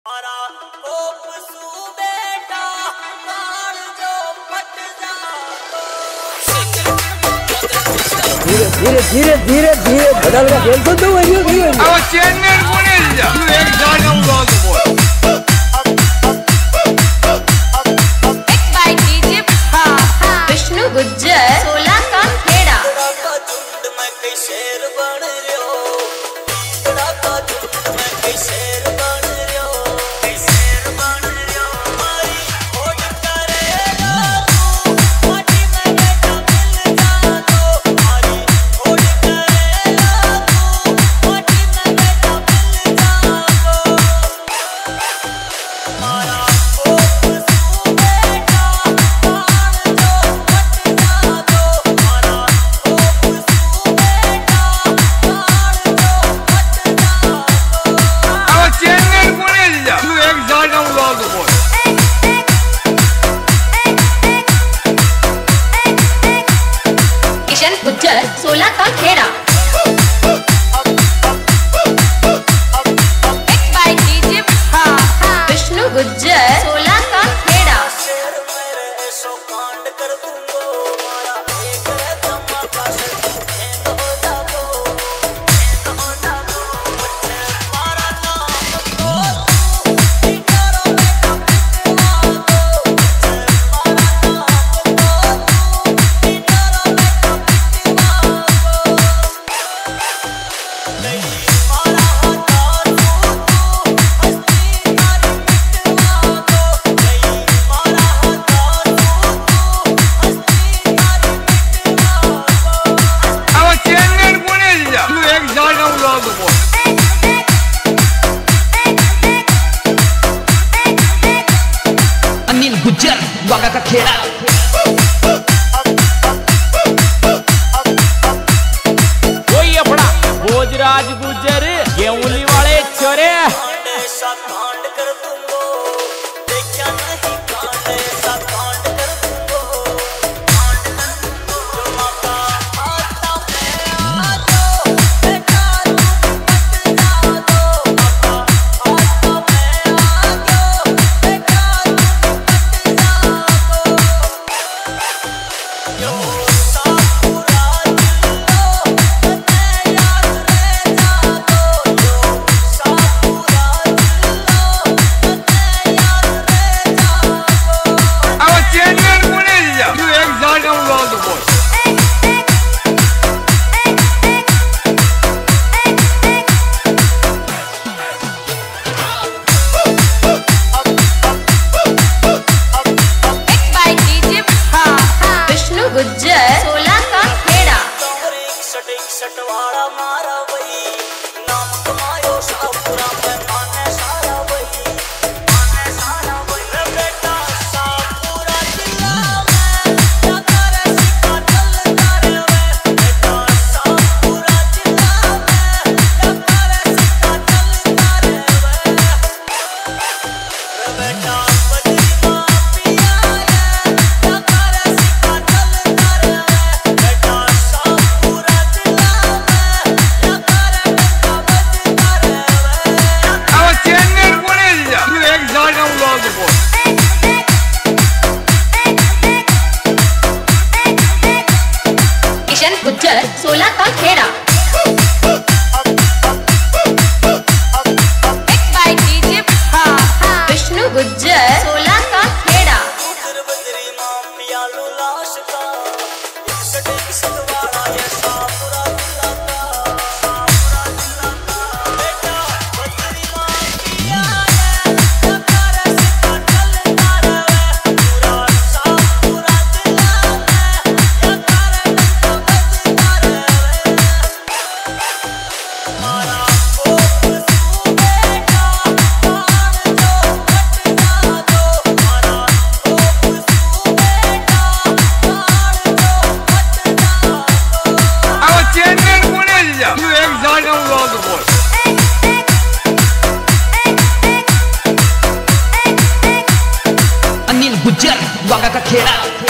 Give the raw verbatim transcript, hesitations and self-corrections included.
धीरे धीरे धीरे धीरे बदल का खेल तो दो वही वही अब चेन्नई कोने जा तू एक जान उड़ा दो बोल एक बाई डीजे हां हां विष्णु गुज्जर सोलह का खेड़ा का झुंड में कई शेर बन रयो बड़ा का झुंड में कई शेर बन रयो कई शेर बन रयो मारी खोज करेगा तू माटी में बेटा मिल जा तो मारी खोज करेगा तू माटी में बेटा मिल जा तो मारा गुज्जर सोलह का खेड़ा एक बाई डीजे हां हां विष्णु गुज्जर सोलह का खेड़ा शेर मेरे ऐसो कांड कर दूंगो मारा एक रे धमाका से एंड हो जागो एंड हो जागो बच्चे मारा नाम को तू इधरो बेटा पिटवा दो बच्चे मारा नाम को तू इधरो बेटा पिटवा दो नहीं मारा हटा तू तू हस्ती मारी पिटवा दो नहीं मारा हटा तू तू हस्ती मारी पिटवा दो अब चेन्नई कोने जा तू एक जान उड़ा दो बोल अनिल गुज्जर वागा का खेड़ा कोई अपना भोजराज गुज्जर गेऊली वाले छोरे कांड ऐसा कांड कर दूंगो देखा नहीं कांड ऐसा कांड कर दूंगो कांड कर दूंगो जो माता आता मैं आ दो बेटा तू बच जा दो माता आता मैं आ दो बेटा तू बच जा दो यो सापुरा जिल्लो तने याद रह जा दो यो सापुरा जिल्लो तने याद रह जा दो अब चेन्नई कोने जा तू एक जान उड़ा दो बोल एक बाई डीजे हां हां विष्णु गुज्जर सोलह का खेड़ा तोहरे इकसठ इकसठ वाला मारा वही नाम कमायो सापुरा में माने सारा वही माने सारा वही रे बेटा सापुरा जिला में जाता रे सिक्का चलता रे वे बेटा सापुरा जिला में जाता रे सिक्का चलता रे वे रे बेटा बजरी माफिया रे जाता रे सिक्का चलता रे वे बेटा सापुरा जिला में जाता रे डंका बजता रे वे अब चेन्नई कोने जा तू एक जान उड़ा दो बोल किशन गुज्जर सोलह का खेड़ा एक बाई डीजे हां हां विष्णु गुज्जर सोलह का खेड़ा उधर बजरी माफिया लो लाश का इकसठ इकसठ वाला ये सापुरा जिला का सापुरा जिला का बेटा बजरी माफिया ये जाता रे सिक्का चलता रे वे पूरा सापुरा जिला में जाता रे डंका बजता रे वे मारा कोप सू बेटा कान जो हट जा दो मारा कोप सू बेटा कान जो हट जा दो अब चेन्नई कोने जा तू एक जान उड़ा दो बोल अनिल गुज्जर वागा का खेड़ा